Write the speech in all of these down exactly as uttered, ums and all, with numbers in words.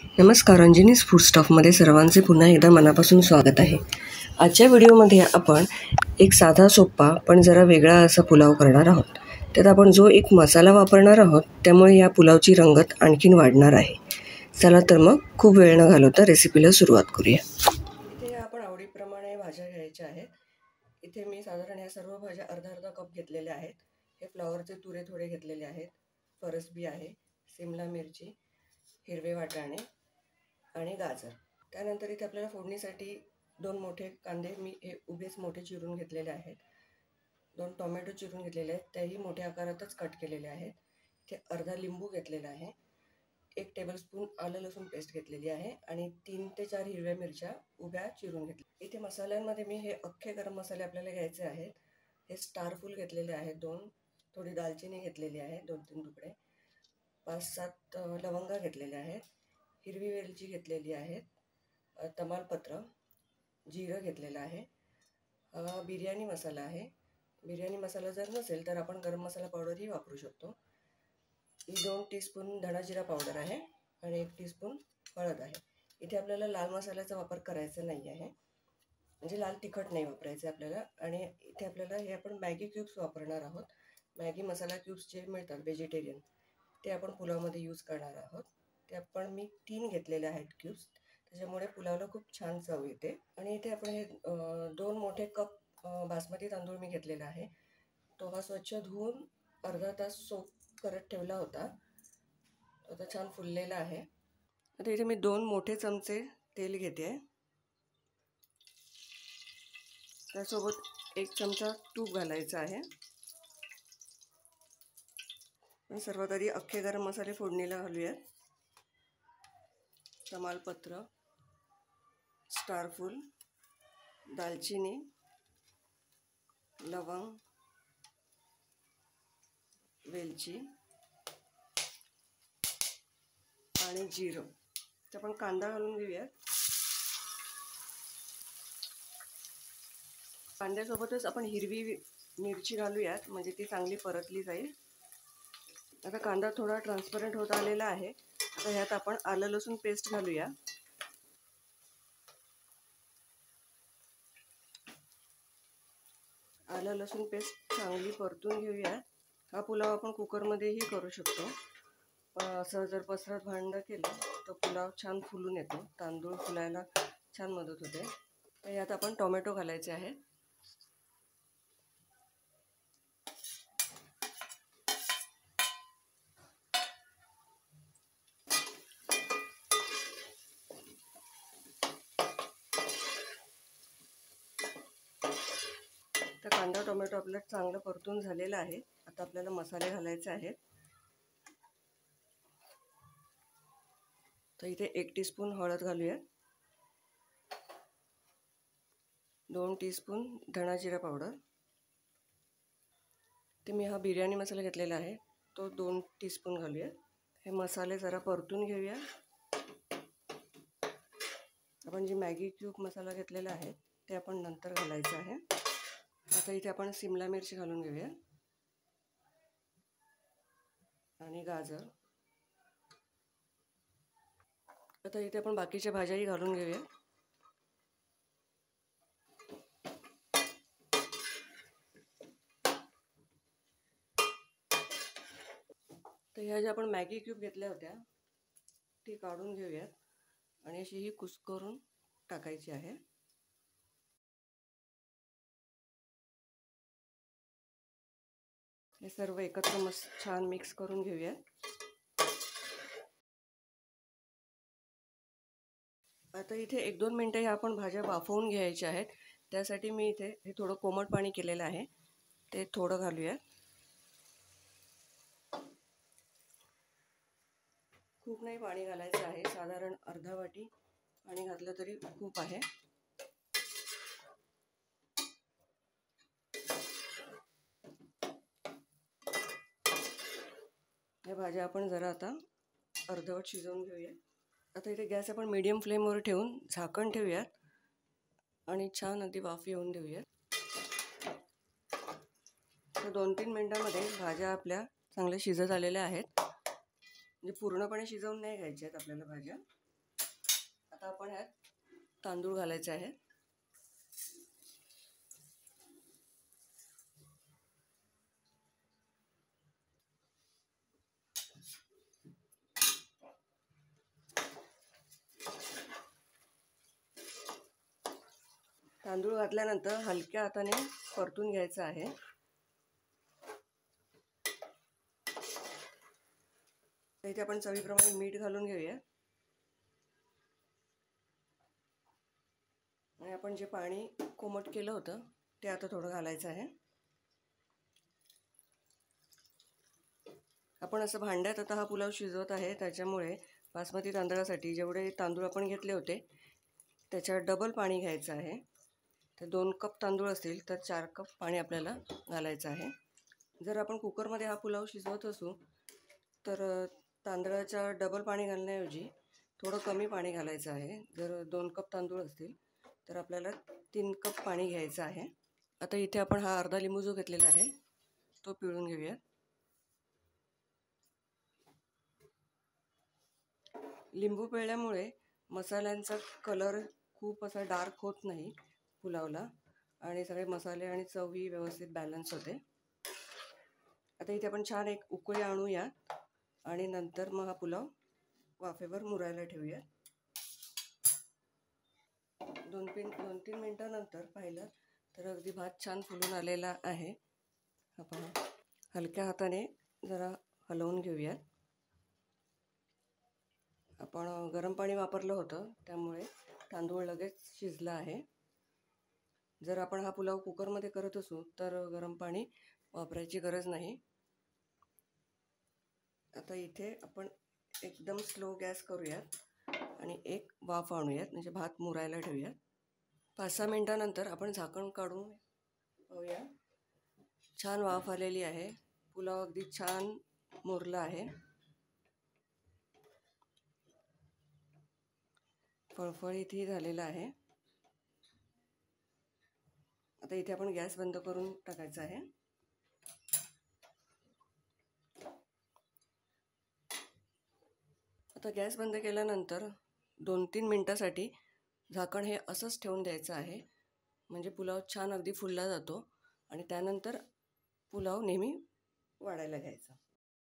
नमस्कार, अंजनीज फूड स्टॉफमध्ये सर्वांचे पुन्हा एकदा मनापासून स्वागत आहे. आजच्या व्हिडिओमध्ये आपण एक साधा सोपा पण जरा वेगळा असा पुलाव करणार आहोत. त्यात आपण जो एक मसाला वापरणार आहोत त्यामुळे या पुलावची रंगत आणखीन वाढणार आहे. चला तर मग खूप वेळ न घालवता रेसिपीला सुरुवात करूया. इथे आपण आवडीप्रमाणे भाज्या घ्यायच्या आहेत. इथे मी साधारण ह्या सर्व भाज्या अर्धा अर्धा कप घेतलेल्या आहेत. हे फ्लॉवरचे तुरे थोडे घेतलेले आहेत, फरसबी आहे, सिमला मिरची, हिरवे वाटाणे आणि गाजर. त्यानंतर इथे आपल्याला फोडणीसाठी दोन मोठे कांदे मी हे उभेच मोठे चिरून घेतलेले आहेत. दोन टोमॅटो चिरून घेतलेले आहेत, त्याही मोठ्या आकारातच कट केलेले आहेत. इथे अर्धा लिंबू घेतलेला आहे, एक टेबलस्पून आलं लसूण पेस्ट घेतलेली आहे आणि तीन ते चार हिरव्या मिरच्या उभ्या चिरून घेतल्या. इथे मसाल्यांमध्ये मी हे अख्खे गरम मसाले आपल्याला घ्यायचे आहेत. हे स्टारफूल घेतलेले आहेत दोन, थोडी दालचिनी घेतलेली आहे दोन तीन तुकडे, पाच सात लवंगा घेतलेल्या आहेत, हिरवी वेलची घेतलेली आहे, तमालपत्र, जिरं घेतलेलं आहे, बिर्याणी मसाला आहे. बिर्याणी मसाला जर नसेल तर आपण गरम मसाला पावडरही वापरू शकतो. ही दोन टीस्पून धणा जिरा पावडर आहे आणि एक टीस्पून हळद आहे. इथे आपल्याला लाल मसाल्याचा वापर करायचा नाही आहे, म्हणजे लाल तिखट नाही वापरायचं आपल्याला. आणि इथे आपल्याला हे आपण मॅगी क्यूब्स वापरणार आहोत. मॅगी मसाला क्यूब्स जे मिळतात व्हेजिटेरियन, ते आपण पुलावमध्ये यूज करणार आहोत. ते आपण मी तीन घेतलेले आहेत क्यूब्स, त्याच्यामुळे पुलावला खूप छान चव येते. आणि इथे आपण हे दोन मोठे कप बासमती तांदूळ मी घेतलेला आहे. तो हा स्वच्छ धुवून अर्धा तास सोक करत ठेवला होता. आता छान फुललेला आहे. आता इथे मी दोन मोठे चमचे तेल घेते, त्यासोबत एक चमचा तूप घालायचा आहे. सर्वात आधी अख्खे गरम मसाले फोडणीला घालूयात. तमालपत्र, स्टारफूल, दालचिनी, लवंग, वेलची आणि जिरं. तर आपण कांदा घालून घेऊयात. कांद्यासोबतच आपण हिरवी मिरची घालूयात, म्हणजे ती चांगली परतली जाईल. आता कांदा थोडा ट्रान्सपरंट होत आलेला आहे. आता ह्यात आपण आलं लसूण पेस्ट घालूया. आलं लसूण पेस्ट चांगली परतून घेऊया. हा पुलाव आपण कुकरमध्येही करू शकतो, पण असं जर पसरत भांडं केलं तर पुलाव छान फुलून येतो, तांदूळ फुलायला छान मदत होते. तर यात आपण टोमॅटो घालायचे आहे. तर कांदा टोमॅटो आपलं चांगलं परतून झालेलं आहे. आता आपल्याला मसाले घालायचे आहेत. तर इथे एक टीस्पून हळद घालूया, दोन टीस्पून धणा जिरा पावडर, ते मी हा बिर्याणी मसाला घेतलेला आहे तो दोन टीस्पून घालूया. हे मसाले जरा परतून घेऊया. आपण जी मॅगी क्यूब मसाला घेतलेला आहे ते आपण नंतर घालायचं आहे. आता इथे आपण सिमला मिरची घालून घेऊया आणि गाजर. आता इथे आपण बाकीच्या भाज्याही घालून घेऊया. तर ह्या ज्या आपण मॅगी क्यूब घेतल्या होत्या ती काढून घेऊयात आणि अशी ही कुस्करून टाकायची आहे. हे सर्व एकत्र मस्त छान मिक्स करून घेऊयात. आता इथे एक दोन मिनटं ह्या आपण भाज्या वाफवून घ्यायच्या आहेत. त्यासाठी मी इथे हे थोडं कोमट पाणी केलेलं आहे, ते थोडं घालूया. खूप नाही पाणी घालायचं आहे, साधारण अर्धा वाटी पाणी घातलं तरी खूप आहे. या भाज्या आपण जरा आता अर्धवट शिजवून घेऊया. आता इथे गॅस आपण मीडियम फ्लेमवर ठेवून झाकण ठेवूयात आणि छान अगदी वाफ येऊन देऊयात. तर दोन तीन मिनटामध्ये भाज्या आपल्या चांगल्या शिजत आलेल्या आहेत. म्हणजे पूर्णपणे शिजवून नाही घ्यायच्या आहेत आपल्याला भाज्या. आता आपण ह्यात तांदूळ घालायचे आहे. तांदूळ घातल्यानंतर हलक्या हाताने परतून घ्यायचं आहे. इथे आपण चवीप्रमाणे मीठ घालून घेऊया आणि आपण जे पाणी कोमट केलं होतं ते आता थोडं घालायचं आहे. आपण असं भांड्यात आता हा पुलाव शिजवत आहे, त्याच्यामुळे बासमती तांदळासाठी जेवढे तांदूळ आपण घेतले होते त्याच्या डबल पाणी घ्यायचं आहे. तर दोन कप तांदूळ असतील तर चार कप पाणी आपल्याला घालायचं आहे. जर आपण कुकरमध्ये हा पुलाव शिजवत असू तर तांदळाच्या डबल पाणी घालण्याऐवजी थोडं कमी पाणी घालायचं आहे. जर दोन कप तांदूळ असतील तर आपल्याला तीन कप पाणी घ्यायचं आहे. आता इथे आपण हा अर्धा लिंबू जो घेतलेला आहे तो पिळून घेऊया. लिंबू पिळल्यामुळे मसाल्यांचा कलर खूप असा डार्क होत नाही पुलावला आणि सगळे मसाले आणि चवही व्यवस्थित बॅलन्स होते. आता इथे आपण छान एक उकळी आणूया आणि नंतर मग हा पुलाव वाफेवर मुरायला ठेवूया. दोन तीन दोन तीन मिनटानंतर पाहिलं तर अगदी भात छान फुलून आलेला आहे. आपण हलक्या हाताने जरा हलवून घेऊया. आपण गरम पाणी वापरलं होतं त्यामुळे तांदूळ लगेच शिजला आहे. जर आपण हा पुलाव कुकरमध्ये करत असू तर गरम पाणी वापरायची गरज नाही. आता इथे आपण एकदम स्लो गॅस करूयात आणि एक वाफ आणूयात, म्हणजे भात मुरायला ठेवूयात. पाच सहा मिनटानंतर आपण झाकण काढून पाहूया. छान वाफ आलेली आहे. पुलाव अगदी छान मुरला आहे. फळफळीतही झालेला आहे. आता इथे आपण गॅस बंद करून टाकायचा आहे. आता गॅस बंद केल्यानंतर दोन तीन मिनटासाठी झाकण हे असंच ठेवून द्यायचं आहे, म्हणजे पुलाव छान अगदी फुलला जातो आणि त्यानंतर पुलाव नेहमी वाढायला घ्यायचा.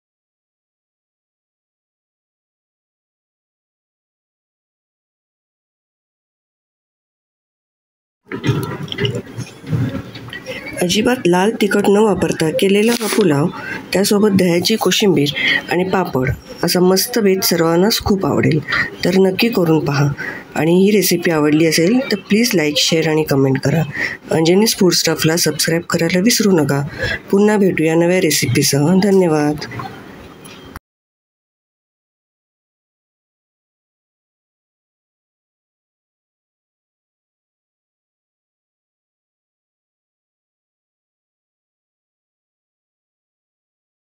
अजिबात लाल तिखट न वापरता केलेला हा पुलाव, त्यासोबत दह्याची कोशिंबीर आणि पापड असा मस्त बेत सर्वांनाच खूप आवडेल. तर नक्की करून पहा आणि ही रेसिपी आवडली असेल तर प्लीज लाईक, शेअर आणि कमेंट करा. अंजनीज फूड स्टफला सबस्क्राईब करायला विसरू नका. पुन्हा भेटूया नव्या रेसिपीसह. धन्यवाद.